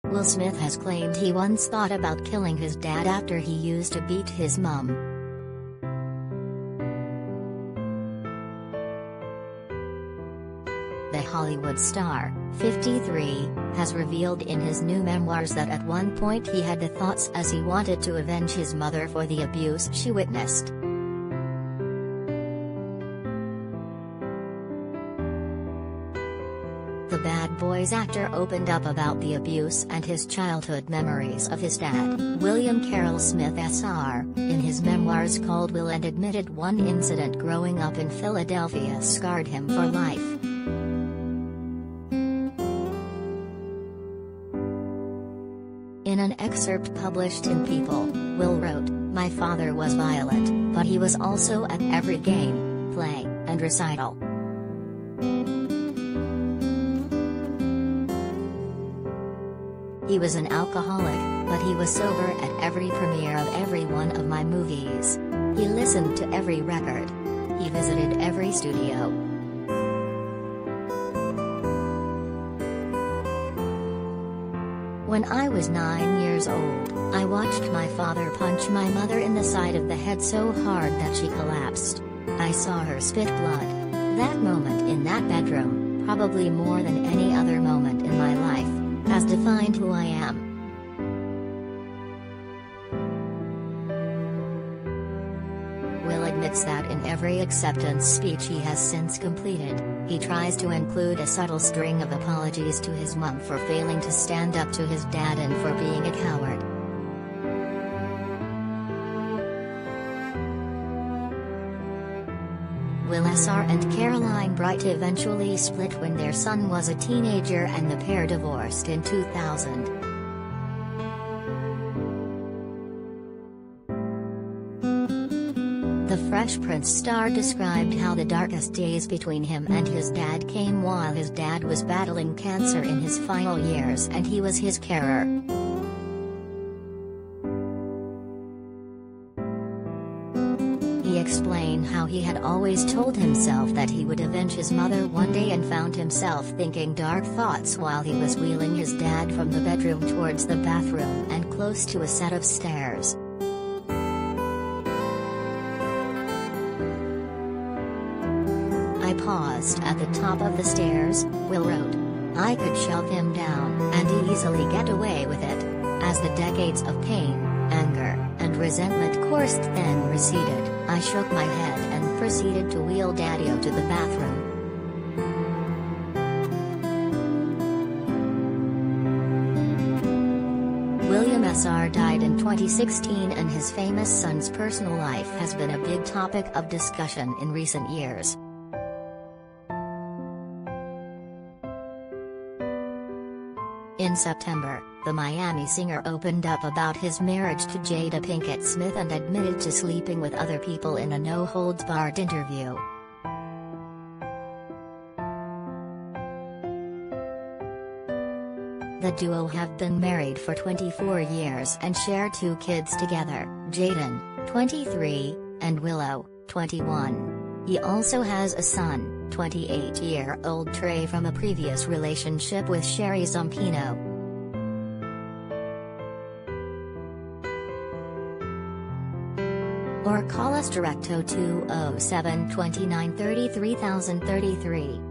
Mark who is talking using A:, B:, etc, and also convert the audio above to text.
A: Will Smith has claimed he once thought about killing his dad after he used to beat his mum. The Hollywood star, 53, has revealed in his new memoirs that at one point he had the thoughts as he wanted to avenge his mother for the abuse she witnessed. The Bad Boys actor opened up about the abuse and his childhood memories of his dad, William Carroll Smith Sr., in his memoirs called Will, and admitted one incident growing up in Philadelphia scarred him for life. In an excerpt published in People, Will wrote, "My father was violent, but he was also at every game, play, and recital. He was an alcoholic, but he was sober at every premiere of every one of my movies. He listened to every record. He visited every studio. When I was 9 years old, I watched my father punch my mother in the side of the head so hard that she collapsed. I saw her spit blood. That moment in that bedroom, probably more than any other moment in my life, has defined who I am." Will admits that in every acceptance speech he has since completed, he tries to include a subtle string of apologies to his mum for failing to stand up to his dad and for being a coward. Will Sr. and Caroline Bright eventually split when their son was a teenager, and the pair divorced in 2000. The Fresh Prince star described how the darkest days between him and his dad came while his dad was battling cancer in his final years and he was his carer. He explained how he had always told himself that he would avenge his mother one day and found himself thinking dark thoughts while he was wheeling his dad from the bedroom towards the bathroom and close to a set of stairs. "I paused at the top of the stairs," Will wrote. "I could shove him down and easily get away with it. As the decades of pain, anger, and resentment coursed then receded, I shook my head and proceeded to wheel Daddy-O to the bathroom." William Sr. died in 2016, and his famous son's personal life has been a big topic of discussion in recent years. In September, the Miami singer opened up about his marriage to Jada Pinkett Smith and admitted to sleeping with other people in a no-holds-barred interview. The duo have been married for 24 years and share 2 kids together, Jaden, 23, and Willow, 21. He also has a son, 28-year-old Trey, from a previous relationship with Sherry Zampino. Or call us direct 0207 29 33 033.